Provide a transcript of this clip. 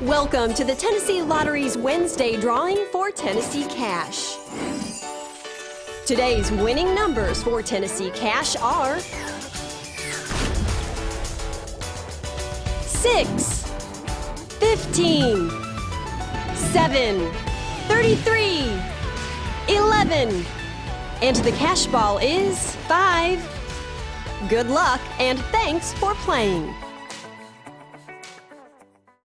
Welcome to the Tennessee Lottery's Wednesday drawing for Tennessee Cash. Today's winning numbers for Tennessee Cash are 6, 15, 7, 33, 11, and the cash ball is 5. Good luck and thanks for playing.